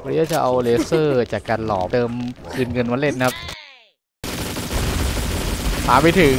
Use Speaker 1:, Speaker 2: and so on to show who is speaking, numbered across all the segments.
Speaker 1: วันนี้จะเอาเลเซอร์จากการหลอมเติมคืนเงินมาเล่นนะครับมาไม่ถึง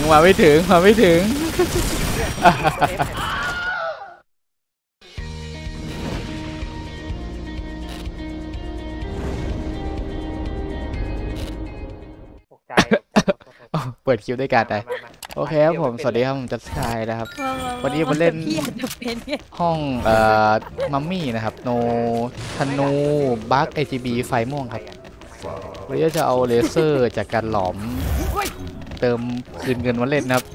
Speaker 1: เปิดคิวด้วยกันได้โอเคครับผมสวัสดีครับผมจัสกายนะครับวันนี้มาเล่นห้องมัมมี่นะครับโนธนูบัค AGB ไฟม่วงครับวันนี้จะเอาเลเซอร์จากการหลอมเติมคืนเงินมาเล่นนะครับ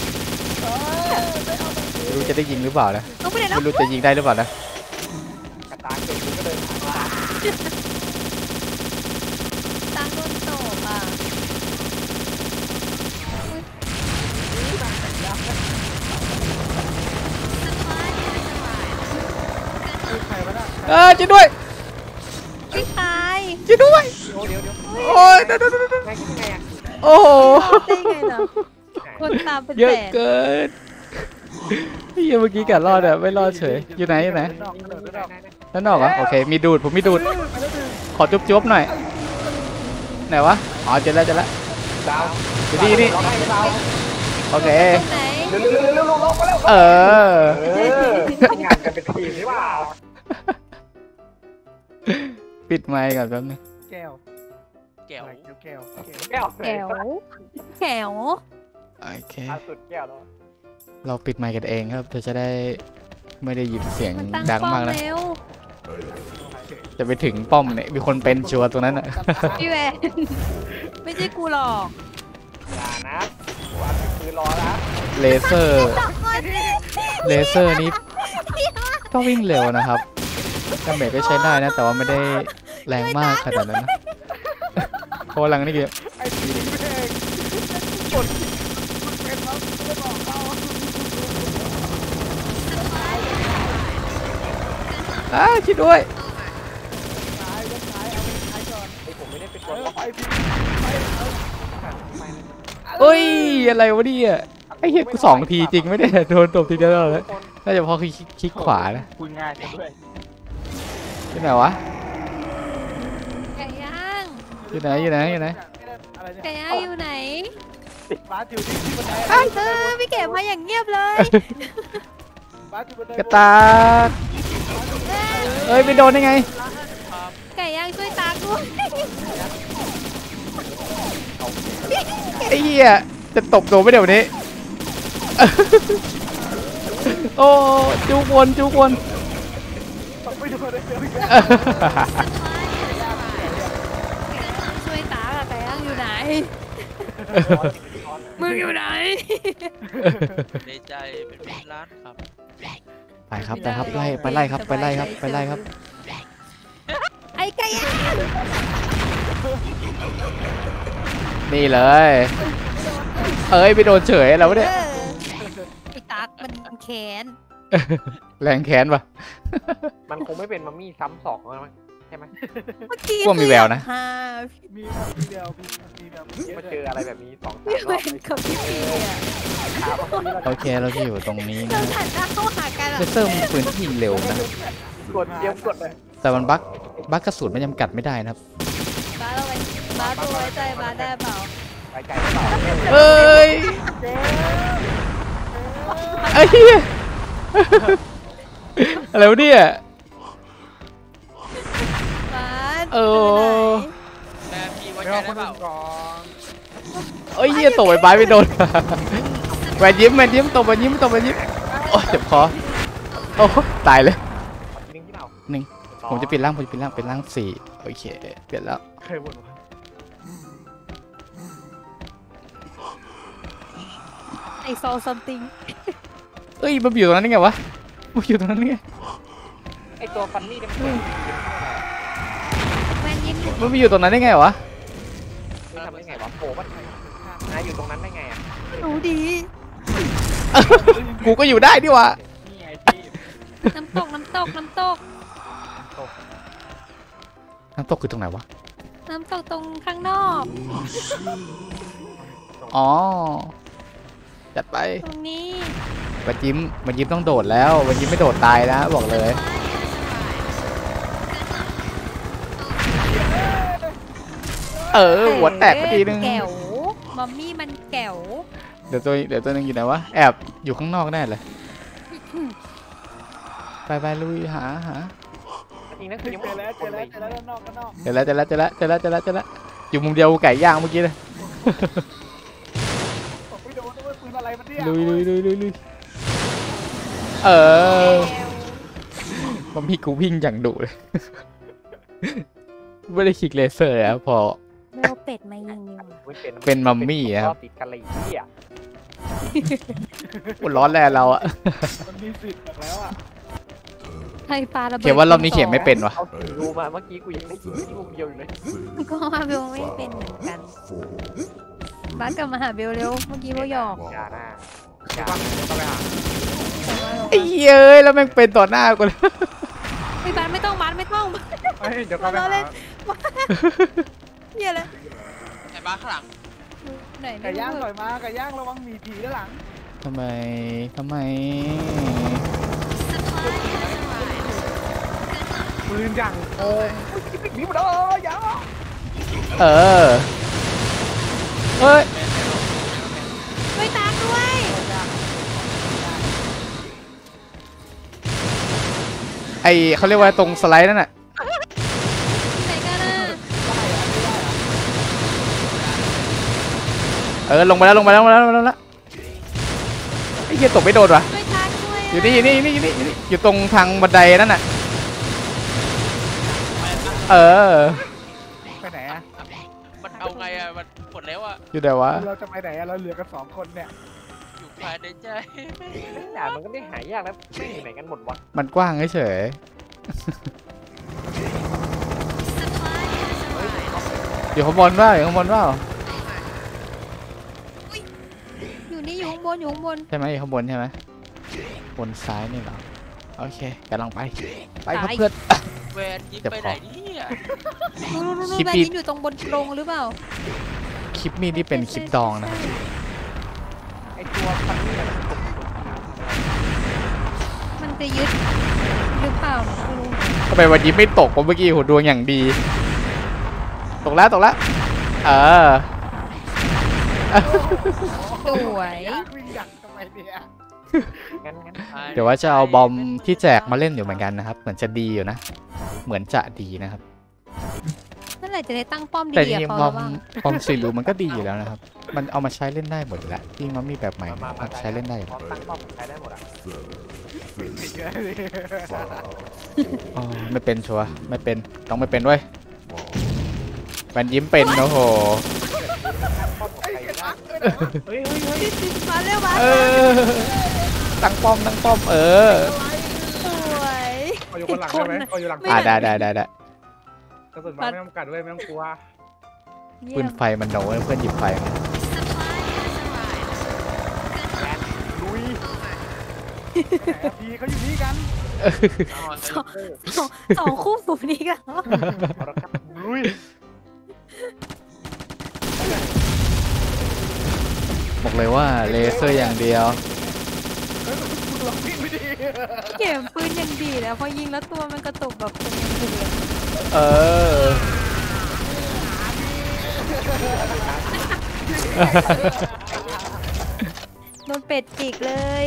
Speaker 1: ไม่รู้จะได้ยิงหรือเปล่านะไม่รู้จะยิงได้หรือเปล่านะ
Speaker 2: ตั้งโดนโตบอ่ะ
Speaker 1: ช่วยด้วย
Speaker 2: พี่ชาย
Speaker 1: ช่วยด้วยโอ้ยโอ้โห
Speaker 2: ได้ไงเหรอคนตามเป็น
Speaker 1: เยอะ
Speaker 2: แสน
Speaker 1: เกินพี่เมื่อกี้กัดรอดอะไม่รอดเฉยอยู่ไหนด้านนอกเหรอโอเคมีดูดผมมีดูดขอจุ๊บหน่อยไหนวะอ๋อเจอแล้วอยู่นี่โอเคเอองานกันเป็นทีมหรือเปล่าปิดไมค์ก่อนแป๊บนึง
Speaker 3: แก้ว
Speaker 1: โอเคเราปิดไมค์กันเองครับจะได้ไม่ได้ยินเสียงดังมากนะจะไปถึงป้อมเนี่ยมีคนเป็นชัวร์ตรงนั้นอ่ะ
Speaker 2: พี่แวนไม่ใช่กูหรอก
Speaker 3: อย่านะวันคือรอแล้ว
Speaker 1: เลเซอร์นี้ต้องวิ่งเร็วนะครับดาเมจก็ใช้ได้นะแต่ว่าไม่ได้แรงมากขนาดนั้นนะเพราะลังนี่คือคิดด้วยเฮ้ยอะไรวะเนี่ยไอ้เหี้ยกู2 ทีจริงไม่ได้โดนตบทีเดียวเลยน่าจะพอคลิกขวานะ
Speaker 3: คุยง่ายด้วย
Speaker 1: ที่ไหนวะ
Speaker 2: ไก่ย่าง
Speaker 1: อยู่ไหน
Speaker 2: ไก่ย่างอยู่ไหน
Speaker 3: ติดบ้านอยู่ที่บันได
Speaker 2: พี่เก็บมาอย่างเงียบเลย
Speaker 1: กระตาเอ้ยไปโดนได้ไง
Speaker 2: ไก่ย่างช่วยตาด้วย
Speaker 1: ไอ้เหี้ยจะตบตัวไม่เดี๋ยวนี้โอ้จูกวน
Speaker 3: ไม่โดนเลย
Speaker 2: ช่วยตาไก่ย่างอยู่ไหนมึงอยู่ไหน
Speaker 4: ในใจเป็นล้านครับ
Speaker 1: ไปครับไล่ครับ
Speaker 2: ไอ้ไก่ย่าง
Speaker 1: นี่เลยเอ้ยไปโดนเฉยแล้วเนี่ย
Speaker 2: ไอ้ตั๊กมันแค้น
Speaker 1: แรงแค้นปะ
Speaker 3: มันคงไม่เป็นมัมมี่ซ้ำ2แล้วมั้งใช่ไหม
Speaker 1: พวกมีแววนะ
Speaker 3: มีแววมาเจออะไรแบบนี้2-3 รอบ
Speaker 2: กับพี่ปีอ่ะ
Speaker 1: โอเคเราจะอยู่ตรงนี้นะ
Speaker 2: เข้าหากัน
Speaker 1: เลเซอร์มันปืนที่ยิงเร็วนะ
Speaker 3: กดเลย
Speaker 1: แต่มันบั๊กกระสุนมันจำกัดไม่ได้นะครับ
Speaker 2: บ้าตัวไว้ใจบ้าได้เปล่า
Speaker 3: ไว้ใจเปล่า
Speaker 1: เอ้ยไอ้เหี้ยอะไรวะเนี่ย
Speaker 4: แม่พี่ไว้ใจได้เปล่า
Speaker 1: เอ้ยเหี้ยตกไปบ้านไม่โดนแหวนยิ้มตกแหวนยิ้มโอ้เจ็บคอโอ้ตายเลย1ผมจะปิดล่างเป็นล่าง4โอเคเปลี่ยนแล้ว
Speaker 2: ไอโซซัมติง
Speaker 1: เอ้ยมันอยู่ตรงนั้นได้ไงวะมันอยู่ตรงนั้นได้ไง
Speaker 3: ไอตัวฟันนี่เนี่ย
Speaker 1: มันอยู่ตรงนั้นได้ไงวะ
Speaker 3: ทำได้ไงวะโผล่มันนายอยู่ตรงนั้นได้ไงอ่ะ
Speaker 2: รู้ดี
Speaker 1: กูก็อยู่ได้ดิวะ
Speaker 2: น้ำตก
Speaker 1: คือตรงไหนวะ
Speaker 2: น้ำตกตรงข้างนอก
Speaker 1: อ๋อจัดไป
Speaker 2: ตรงนี้
Speaker 1: มันยิ้มต้องโดดแล้วมันยิ้มไม่โดดตายนะบอกเลยหัวแตกไปทีนึง
Speaker 2: แก๋วมัมมี่มันแก๋ว
Speaker 1: เดี๋ยวตัวนึงอยู่ไหนวะแอบอยู่ข้างนอกแน่เลยไปลุยหา
Speaker 3: จริงนะคือยังไม่เจอแล้วด้านนอก
Speaker 1: เจอแล้วอยู่มุมเดียวไก่ย่างเมื่อกี้เลย
Speaker 3: ไม่โดนด้วยปืนอะไรมันเนี่ย
Speaker 1: ลุยมันมีกูวิ่งอย่างดุเลยไม่ได้คลิกเลเซอร์แล้วพอ
Speaker 2: เวลเป็ดมายิงดีกว่า
Speaker 1: เป็นมัมมี่ครับ
Speaker 3: ติดกะหรี่ที่อ่ะ
Speaker 1: อุ่นร้อนแรงเราอะ
Speaker 3: มันมีสิทธิ์แล้วอ่ะ
Speaker 2: ไฟฟ้าระเบิด
Speaker 1: เขียนว่ารอบนี้เขียนไม่เป็นวะ
Speaker 3: เอาสีรูมาเมื่อกี้กูยังได้ยินที่มุมเดียวอยู่เลย
Speaker 2: ก็มาเบลไม่เป็นเหมือนกันบ้านกลับมาหาเบลเร็วเมื่อกี้ว่าหยอก
Speaker 3: อย่าหน้าอย่าต้องไปหา
Speaker 1: ไอ้เย้ยแล้วแม่งเป็นต่อหน้ากูเลย
Speaker 2: ไอ้บ้านไม่ต้องบ้านไม่ต้อง
Speaker 3: เดี๋ยวก็ไปหา
Speaker 2: เหี้ยเลย
Speaker 4: ไอ้บ้าข้างหลัง
Speaker 2: ไหน
Speaker 3: ไก่ย่างหน่อยมาไก่ย่างระวังมีผีด้านหลัง
Speaker 1: ทำไม
Speaker 3: ปืนอย่างโกงปิดนี้มาเด้ออย่า
Speaker 1: เฮ้ย
Speaker 2: ช่วยตามด้วย
Speaker 1: ไอเขาเรียกว่าตรงสไลด์นั่นน่ะ
Speaker 2: ไหนกันน่ะ
Speaker 1: ลงไปแล้วไอ้เหี้ยตกไม่โดนวะ
Speaker 2: ช่วยตามด้วย
Speaker 1: อยู่นี่อยู่ตรงทางบันไดนั่นน่ะ
Speaker 3: ไปไหนอ่ะ
Speaker 4: มันเอาไงอ่ะมันหมดแล้วอ่ะ
Speaker 1: อยู่ไหนวะ
Speaker 3: เราจะไปไหนอ่ะเราเหลือกัน2 คนเนี่ย
Speaker 4: อยู่ภายในใจ
Speaker 3: ด่านมันก็ไม่หายยากแล้วไม่อยู่ไหนกันหมดวะ
Speaker 1: มันกว้างเฉยอยู่ข้างบนเปล่า
Speaker 2: อยู่นี่อยู่ข้างบน
Speaker 1: ใช่ไหมอยู่ข้างบนใช่ไหมบนซ้ายนี่เหรอโอเคกำลังไปครับเพื่อน
Speaker 4: แวนยิงไปไหนเนี่ย
Speaker 2: นู่น
Speaker 1: คลิป
Speaker 2: แบบ
Speaker 1: นี้
Speaker 2: นี้อยู่ตรงบนกรงหรือเปล่า
Speaker 1: คลิปนี้ที่เป็นคลิปดองนะครับ
Speaker 3: ไอตัวพันนี่มัน
Speaker 2: มันจะยึดหรือเปล่าไม่รู้
Speaker 1: ทำไมวันนี้ไม่ตกผมเมื่อกี้โหดวงอย่างดีตกแล้ว
Speaker 2: สวย
Speaker 3: วิ่งอยากทำไมเนี่ยงั้น
Speaker 1: เดี๋ยวว่าจะเอาบอมที่แจกมาเล่นอยู่เหมือนกันนะครับเหมือนจะดีอยู่นะเหมือนจะดีนะครับ
Speaker 2: เมื่อไหร่จะได้ตั้งป้อม
Speaker 1: แต่จ
Speaker 2: ดีๆ
Speaker 1: ริ
Speaker 2: อะ
Speaker 1: ง
Speaker 2: พอ
Speaker 1: ๆบ
Speaker 2: แล้
Speaker 1: อ
Speaker 2: ว
Speaker 1: ม
Speaker 2: บ้าง
Speaker 1: บอมสีรูมันก็ดีอยู่แล้วนะครับมันเอามาใช้เล่นได้หมดอยู่แล้วที่มันมีแบบใหม่มันใช้เล่นได้อยู่
Speaker 3: พร้อมตั้งป้อมใช้ได้หมดอ่ะ
Speaker 1: อ๋อไม่เป็นชัวร์ไม่เป็นต้องไม่เป็นเว้ยมันยิ้มเป็นโอ้โห
Speaker 3: เฮ้ย
Speaker 2: มาเร็วมา
Speaker 1: ตั้งป้อม
Speaker 2: สวย
Speaker 3: เขาอยู่คนหลังใช่ไหมเขาอยู่หลัง
Speaker 1: ได้
Speaker 3: กระสุนมาไม่ต้องกัดด้วยไม่ต้องกลัว
Speaker 1: ปืนไฟมันโน้เพื่อนหยิบไฟมา
Speaker 3: ลุยพีเขาอยู่นี่กัน
Speaker 2: สองคู่สูนี้กันเหรอ
Speaker 3: ลุย
Speaker 1: บอกเลยว่าเลเซอร์อย่างเดียว
Speaker 2: เก็บปืนยังดีแล้วพอยิงแล้วตัวมันกระตุกแบบเป็นยังดี โดนเป็ดจิกเลย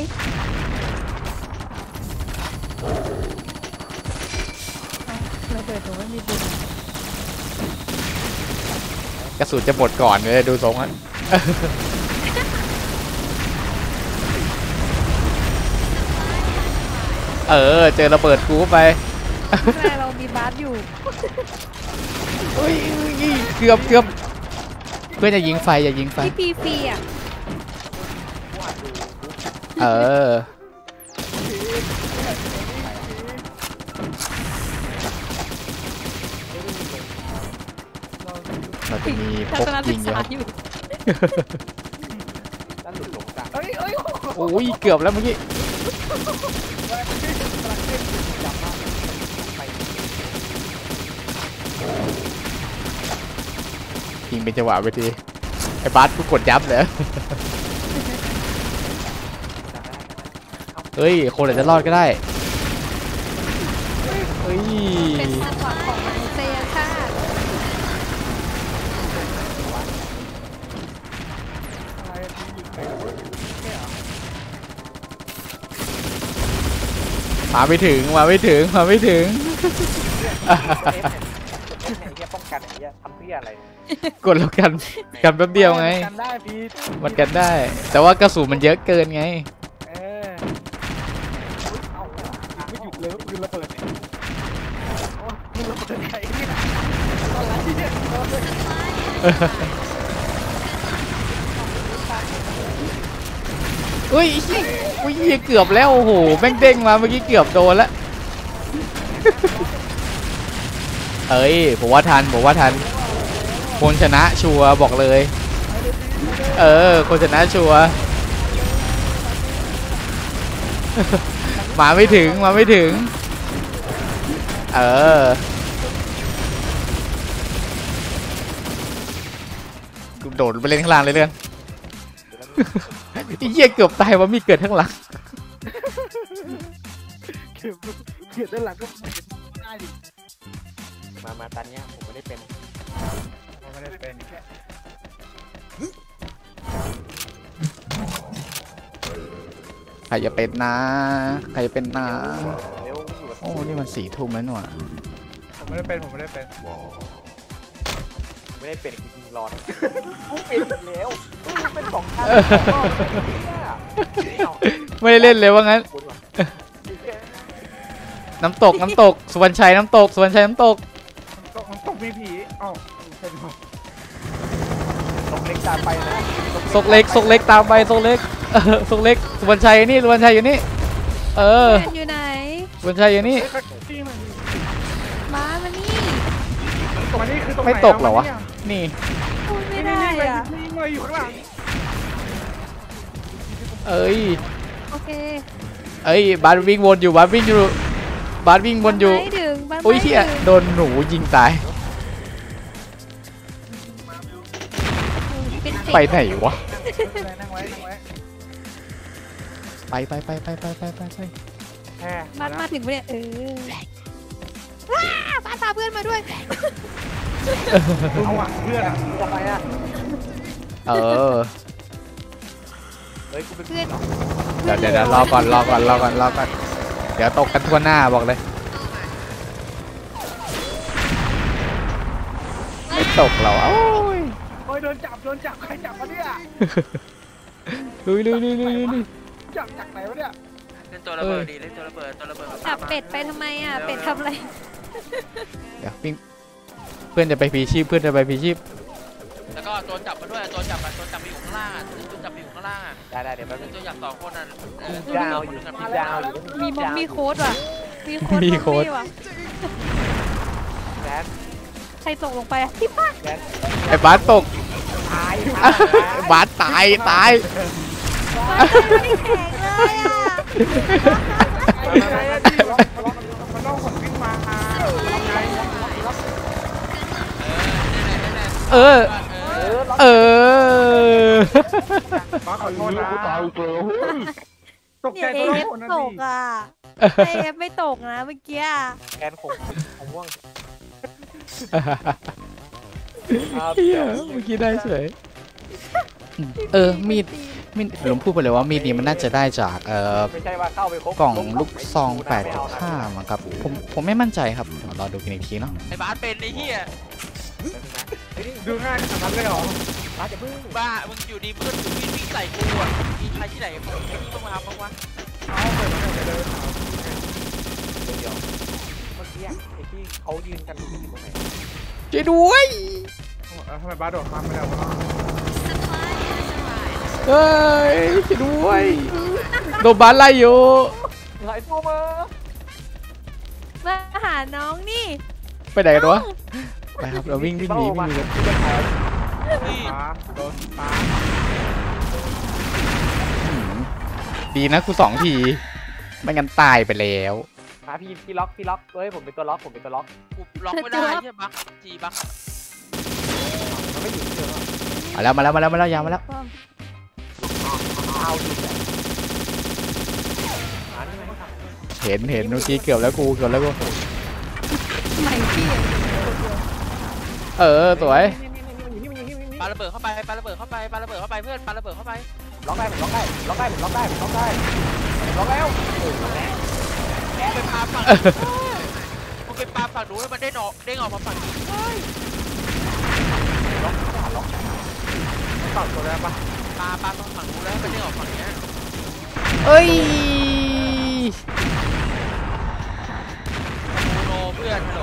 Speaker 2: ระเบิดหนูไม่มีบุญ
Speaker 1: กระสุนจะหมดก่อนเลยดูทรงอ่ะเจอระเบิดกูไป
Speaker 2: แต่เรามีบาสอยู่
Speaker 1: เกือบเพื่อนอย่ายิงไฟ
Speaker 2: ที่ฟรีอ่ะ
Speaker 1: เราจะมีพ
Speaker 2: ทั
Speaker 1: ก
Speaker 2: ศน
Speaker 1: ยิ
Speaker 2: ศึ
Speaker 1: ง
Speaker 2: ก
Speaker 1: เย
Speaker 2: ษา
Speaker 1: อะ
Speaker 2: อยู่
Speaker 3: ด้านหลุดหลงจ้ะเฮ้ย
Speaker 1: โอ้ยเกือบแล้วเมื่อกี้ยิงเป็นจังหวะไปทีไอ้บาสกูกดยับเลยเฮ้ยคนอาจจะรอดก็ได้เฮ้ย
Speaker 2: เป็นความหวังของมนุษยชาติ
Speaker 1: มาไม่ถึงมาไม่ถึงมาไม่ถึง
Speaker 3: เนี่ยป้องกันไอ้เหี้ยทำเพื่ออะไร
Speaker 1: กดแล้วกันกันแป๊บเดียวไง
Speaker 3: กันได้พี่
Speaker 1: มันกันได้ แต่ว่ากระสุนมันเยอะเกินไง
Speaker 3: เออเอาไม่หยุดเลยปืนระเบิดเนี่ยโอ้ปืนระเบิดใครเนี่ยอะไรเนี่ย
Speaker 1: อุ้ยอุ้ยเกือบแล้วโอ้โหแม่งเด้งมาเมื่อกี้เกือบโดนแล้ว เอ้ยผมว่าทันคนชนะชัวร์บอกเลย คนชนะชัวร์ มาไม่ถึงโดดไปเล่นข้างล่างเลยเรื่อง ไอ้เหี้ยเกือบตายว่ามีเกิดข้างหลัง
Speaker 3: เขียนด้านหลังก็ได้ดิมาตันเนี้ยผมไม่ได้เป็น
Speaker 1: ใครจะเป็นนะ
Speaker 3: เร็วอยู่
Speaker 1: โอ้นี่มัน4 ทุ่มแล้วหน่อย
Speaker 3: ผมไม่ได้เป็นจริงๆรอดกูเป็นแล้วเป็น2 ครั้ง
Speaker 1: ไม่ได้เล่นเลยว่างั้น น้ำตกสุวรรณชัยน้ำตก
Speaker 3: ต้องมีผีอ้าวตกเล็กตามไปนะ
Speaker 1: ซกเล็กตามไปซกเล็กสุวรรณชัยนี่สุวรรณชัยอยู่นี่
Speaker 2: อยู่ไหน
Speaker 1: สุวรรณชัยอยู่นี่
Speaker 2: มานี่
Speaker 1: ไม่ตกเหรอวะนี่
Speaker 2: พูดไม่ได้อ่ะ
Speaker 3: อยู่ข้างหลัง
Speaker 2: โอเค
Speaker 1: บาสวิ่งวนอยู่
Speaker 2: บ้านไม่ถึงบ้าน
Speaker 1: โอ้ย
Speaker 2: ไม่
Speaker 1: เฮีย
Speaker 2: ถึง
Speaker 1: โดนหนูยิงตาย
Speaker 2: เป็นสิบ
Speaker 1: ไปไหนวะ
Speaker 3: นั่งไว้
Speaker 1: ไป
Speaker 2: บ้านมาถึงปะเนี่ยบ้านพาเพื่อนมาด้วย
Speaker 3: เอาอ่ะเพื่อนจะไปอ่ะเฮ้ยกูเป็น
Speaker 2: เพื่อน
Speaker 1: เดี๋ยวรอก่อนเดี๋ยวตกกันทั่วหน้าบอกเลยไม่ตกเหรอโอ้ย
Speaker 3: โดนจับใครจับวะเนี่ย
Speaker 1: ลุย
Speaker 3: จับจากไหนวะเนี่ย
Speaker 4: เล่นตัวระเบิดดีเล่นตัวระเบิด
Speaker 2: จับเป็ดไปทำไมอ่ะเป็ดทำอะไร
Speaker 1: เดี๋ยวปิ้งเพื่อนจะไปพีชีพ
Speaker 4: แล้วก็ตัวจับมาด้วยตัวจับไปอยู่ข้างล่างตัวจับไปอยู่ข้างล่าง
Speaker 3: ได้เดี๋ยวแป๊บนึง
Speaker 4: ตัวจับ2 คนน่ะ
Speaker 3: ดาวอยู่
Speaker 2: มีโค้ดว่ะมีโค้ดว่ะ
Speaker 3: แดน
Speaker 2: ใครตกลงไปอ่ะพี่ป้า
Speaker 1: ไอ้บาสตก
Speaker 3: ตาย
Speaker 1: บาสตาย
Speaker 2: ไม่ได้แข็งเลยอ่ะ
Speaker 3: มันต้องขนวิ่งมามาขอโทษนะตกใจ
Speaker 2: เนี่ย
Speaker 3: ตัว
Speaker 2: เอฟ
Speaker 3: คนนั้น
Speaker 2: ต
Speaker 3: ดิ
Speaker 2: กอ่ะเอฟไม่ตกนะเมื่อกี้
Speaker 3: แกนผมม่วง
Speaker 1: เฮียเมื่อกี้ได้เฉยมีดผมพูดไปเลยว่ามีดนี้มันน่าจะได้จาก
Speaker 3: ไม่ใช่ว่าเข้าไปครบ
Speaker 1: กล่องลูกซอง 8.5 มั้งครับผมไม่มั่นใจครับรอดูกันอีกทีเนาะ
Speaker 4: ไอ้บาสเป็นไอ้เหี้ย
Speaker 3: ดูง่ายขนาดนั้นเลยเหรอมาจะพึ่ง
Speaker 4: บ้ามึงอยู่ดีเพื่อนวิ่งใส่กูอ่ะมีใครที่ไหนไอ้นี่ต้องมาทำบ้างวะ
Speaker 3: เอาไปเลยเดี๋ยวเมื่อกี้ไอ้ที่เขายืนกันอยู่ตรงไหน
Speaker 1: ช่วยด้วย
Speaker 3: ทำไมบ้าโดดข้ามไม่ได้วะ
Speaker 1: เฮ้ยช่วยด้วยโดนบาสไล่อยู่
Speaker 3: หลายตัวมา
Speaker 2: มาหาน้องนี่
Speaker 1: ไปไหนกันวะไปครับเราวิ่งหนีกัน
Speaker 4: พี่
Speaker 3: โดนปา
Speaker 1: ดีนะกู2 ทีไม่งั้นตายไปแล้ว
Speaker 3: พี่ล็อกเฮ้ยผมเป็นตัวล็อก
Speaker 4: กูล็อกไม่ได้ใช่บักจีบัก
Speaker 3: มันไม่อยู่เฉย
Speaker 1: มาแล้วยาวมาแล้ว
Speaker 3: เอาดิ
Speaker 1: เห็นเมื่อกี้เกือบแล้วกู
Speaker 2: ใหม่พี่
Speaker 1: สวย
Speaker 4: ปาระเบิดเข้าไปเพื่อนปาระเบิดเข้าไป
Speaker 3: ล็อกได้ล็อกแล้ว
Speaker 4: ไปปาฝั่งมึงไปปาฝั่งนู้นแล้วมันเด้งออกมาฝั่งนี้
Speaker 3: ตอบตัวได้ปะ
Speaker 4: ปาฝั่งนู้นแล้วมันเด้งออกฝั่งเนี้ย
Speaker 1: เอ้ย
Speaker 4: โนเพื่อนฮัลโหล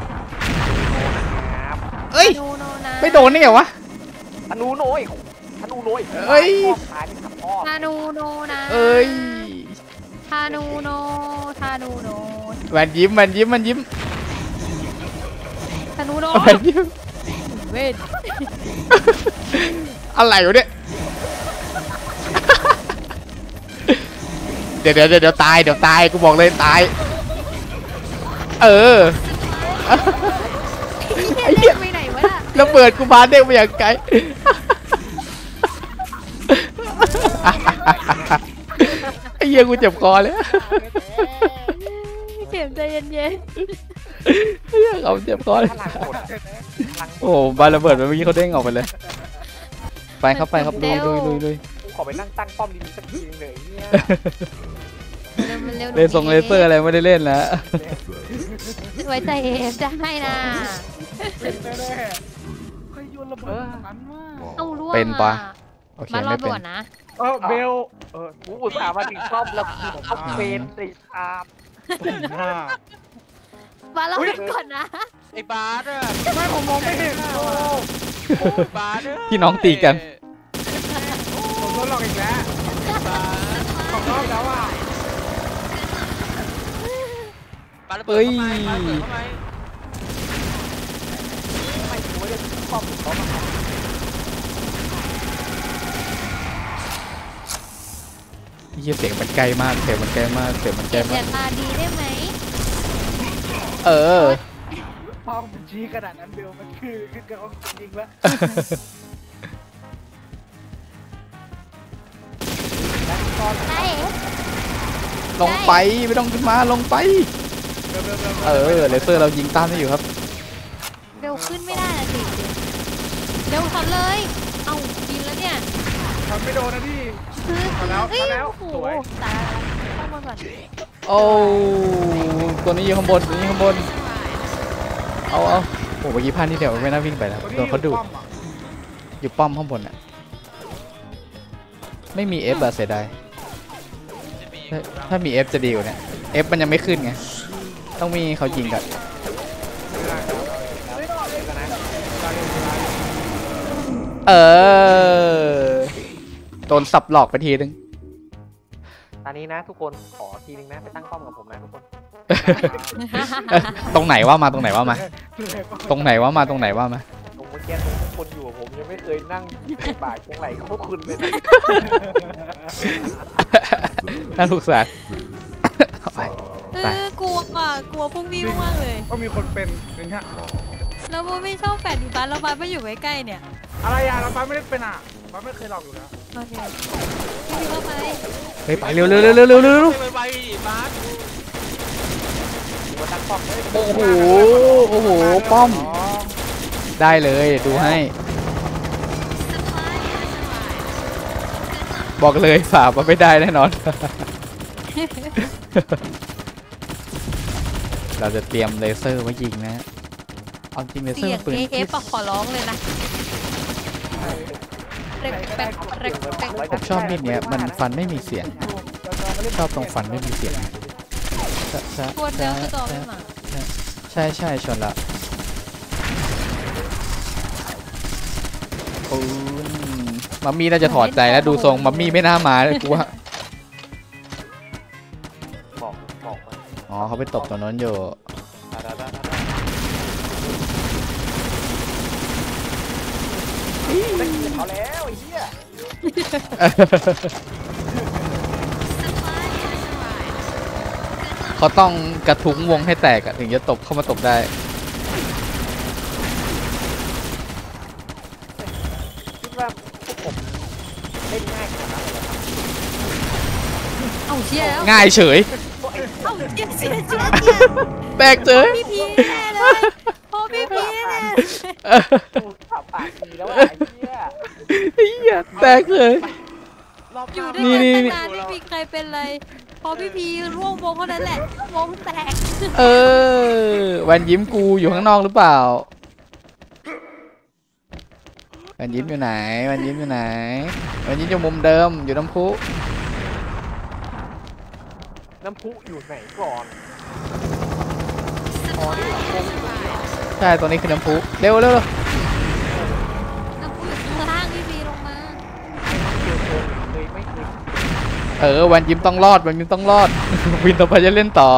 Speaker 3: ครับ
Speaker 1: เอ้ย
Speaker 2: ธนูโนนะ
Speaker 1: ไม่โดนนี่ไงวะ
Speaker 3: ธนูโนยธนูโนย
Speaker 1: เอ้ย
Speaker 3: ตายนี่ขับพ่อ
Speaker 2: ธนูโนนะ
Speaker 1: เอ้ย
Speaker 2: ธนูโนธนูโน
Speaker 1: มันยิ้มมันยิ้มมันยิ้ม
Speaker 2: ธนูโน
Speaker 1: มันยิ้ม
Speaker 2: เวท
Speaker 1: อะไรวะเนี่ยเดี๋ยวตายกูบอกเลยตายเออ ไอ้เหี้ย
Speaker 2: ไปไหนวะน่ะ
Speaker 1: ระเบิดกูมาเด้งไปอย่างไกลไอ้เหี้ยกูเจ็บคอเลย
Speaker 2: เข็มใจเย็น
Speaker 1: ไอ้เหี้ยเขาเจ็บคอเลย
Speaker 3: พลังหมดพลังหม
Speaker 1: โอ้
Speaker 3: ด
Speaker 1: บาระเบิดเมื่อกี้เขาเด้งออกไปเลย ไปครับลุย
Speaker 3: กูขอไปนั่งตั้งป้อมดีๆสักทีนึงเลยเนี่ย
Speaker 2: ๆมันเร็ว
Speaker 1: เล่นทรงเลเซอร์อะไรไม่ได้เล่นแล้ว
Speaker 2: ไว้ใจเอฟจะให้นะ
Speaker 3: เป็นแน่ๆใครโยนระเบิดนั้นวะ
Speaker 2: เอาล่วง
Speaker 1: เป็นปะ โอเค
Speaker 2: มารอ
Speaker 1: ไม่
Speaker 2: ไป
Speaker 1: เป็น
Speaker 2: ก่อนนะ
Speaker 3: เบลกูอุตส่าห์มาถึงป้อมแล้วกูต้องเป็นสิครับ
Speaker 2: มารอไปก่อนนะ
Speaker 4: ไอ้บาสอะ
Speaker 3: ไม่ผมมองไม่เห็นโอ้
Speaker 4: โอ้ยบาสเอ้ย
Speaker 1: พี่น้องตีกัน
Speaker 3: ผมโดนหลอกอีกแล้ว
Speaker 4: บาส
Speaker 3: ของรอบแล้วอ่ะ
Speaker 4: ปาระเบิดเข้าไปปาระเบิดเข้าไป
Speaker 3: ไม่รู้ว่าจะป้อมเขามา
Speaker 1: เหี้ยเสียงมันไกลมากเสียงมันไกลมากเสียงมันไกล
Speaker 2: อย่าม
Speaker 1: าก
Speaker 2: ตาดีได้ไหม
Speaker 1: เออ
Speaker 3: ป้อมชี้ขนาดนั้นเบลมันคือเขาจริงแล้ว
Speaker 2: ใช่
Speaker 1: ลงไปไม่ต้องขึ้นมาลงไป เออเลเซอร์เรายิงต้านได้อยู่ครับ
Speaker 2: เร็วขึ้นไม่ได้นะสิเร็วทำเลย เอ้ากินแล้วเนี่ย
Speaker 3: ทำไม่โดนนะพี่
Speaker 2: คือ
Speaker 3: เอาแล้ว
Speaker 2: เอ้ย
Speaker 3: เอาแล้ว
Speaker 2: โอ้โห
Speaker 3: สวย
Speaker 2: ตายแล้วเข้ามาก่อน
Speaker 1: โอ้ตัวนี้อยู่ข้างบนตัวนี้ข้างบนเอาโอ้เมื่อกี้พลาดนิดเดียวไม่น่าวิ่งไปนะโดนเขาดูดอยู่ป้อมข้างบนอ่ะไม่มีเอฟอะเสียดายถ้ามีเอฟจะดีกว่านี้เอฟมันยังไม่ขึ้นไงต้องมีเขายิงกันเออโดนสับหลอกไปทีนึง
Speaker 3: ตอนนี้นะทุกคนขอทีนึงนะไปตั้งป้อมกับผมนะทุกคน
Speaker 1: ตรงไหนว่ามาตรงไหนว่ามาตรงไหนว่ามาตรงไหนว่ามา
Speaker 3: ตรงเมื่อกี้ตรงทุกคนอยู่กับผมยังไม่เคยนั่ง20 บาทตรงไหนพวกคุณเลยนะ
Speaker 1: น่าสงสารไป
Speaker 2: กลัวอ่ะกลัวพวกพี่มากเลย
Speaker 3: ก็มีคนเป็นนึงฮะ
Speaker 2: แล้วพวกพี่ชอบแฝดอยู่บ้านแล้วบ้านไม่อยู่ใกล้ๆเนี่ย
Speaker 3: อะไรอ่ะเราป้าไม่ได้เป็นอ่ะป้าไม่เคยหลอกอยู่แล้ว
Speaker 2: โอเคพี่เข้าไป
Speaker 1: เฮ้ยไปเร็วเร็วเร็วเร็วเร็วเร็ว
Speaker 4: ไปดิบาส
Speaker 3: มาตั้งป้อมเลย
Speaker 1: โอ้โหโอ้โหป้อมได้เลยดูให้ บอกเลยฝ่ามาไม่ได้แน่นอน เราจะเตรียมเลเซอร์ไว้ยิงนะเอาจริงเลเซอ
Speaker 2: เสี
Speaker 1: ร์
Speaker 2: ยง
Speaker 1: ปืน
Speaker 2: เอฟขอร้องเลยนะเร็กแป๊กเร็กแป๊ก
Speaker 1: ผมชอบมีดเนี้ยมันฟันไม่มีเสียงชอบตรงฟันไม่มีเสียง
Speaker 2: ชวนแล้วจะต่อไม่มา
Speaker 1: ใช่ใช่ชนละปืนมัมมี่น่าจะถอดใจแล้วดูทรงมัมมี่ไม่น่ามาเลยกูว่า
Speaker 3: บอกมา
Speaker 1: อ๋อเขาไปตบตัวนั้นอยู่
Speaker 3: ได้ยินเขาแล้วไอ้เหี้ย
Speaker 1: เขาต้องกระทุ้งวงให้แตกอะถึงจะตบเข้ามาตบได้
Speaker 3: คิดว่าพวกผมเล่นง่ายขนาดนั้นเลย
Speaker 2: เอ้าเชียร์แล้ว
Speaker 1: ง่ายเฉย
Speaker 2: เอ้าเชียร์
Speaker 1: แตกเฉย
Speaker 2: พี่พีแน่เลยโอ้พี่พีแน่
Speaker 3: กูขับปากดีแล้วไอ้เหี้ย
Speaker 1: เหี้ยแตกเฉย
Speaker 2: อยู่ด้วย
Speaker 1: นี่
Speaker 2: กัน
Speaker 1: นี่
Speaker 2: ตั้งนานไม่มีใครเป็นไร พพอพี่พีร่วงวงเท่านั้นแหละวงแตก
Speaker 1: เออแวนยิ้มกูอยู่ข้างนอกหรือเปล่าแวนยิ้มอยู่ไหนแวนยิ้มอยู่ไหนแวนยิ้มอยู่มุมเดิมอยู่น้ำพุ
Speaker 3: น้ำพุอยู่ไหนก่อน
Speaker 1: ใช่ตัวนี้คือน้ำพุเร็วเร็วเร็ว
Speaker 2: น้ำพุอยู่ข้างล่างพี่พีลงมา
Speaker 3: ไม่เคย
Speaker 1: แวนยิ้มต้องรอดแวนยิ้มต้องรอด วินต่อไปจะเล่นต่อ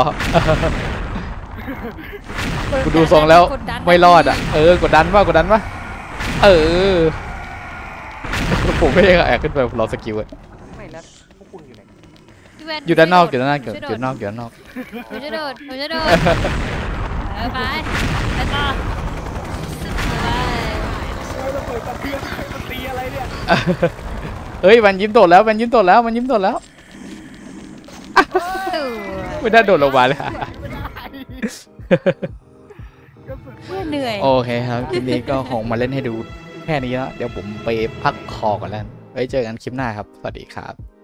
Speaker 1: กูดูทรงแล้ว
Speaker 2: กดดัน
Speaker 1: ไม่รอดอ่ะกดดันว่ากดดันว่ผมไม่ยังแอบขึ้นไปรอสกิลอะ
Speaker 3: ไม่แล้วพวกคุณอยู่ไหน
Speaker 2: พี่แวน
Speaker 1: อยู่ด้านนอกอยู่ด้านนอกอยู่ด้านนอกอยู่ด้านนอก
Speaker 2: หนูจะโดดหนูจะโดดไปไปต่อไป
Speaker 3: เราเปิดกระเพื่อนมันตีอะไรเนี่ย
Speaker 1: เฮ้ยแวนยิ้มโดดแล้วแวนยิ้มโดดแล้วแวนยิ้มโดดแล้วไม่ได้โดดลงมาเลยอะ
Speaker 2: เหนื่อย
Speaker 1: โอเคครับคลิปนี้ก็คงมาเล่นให้ดูแค่นี้แล้วเดี๋ยวผมไปพักคอก่อนแล้วไว้เจอกันคลิปหน้าครับสวัสดีครับ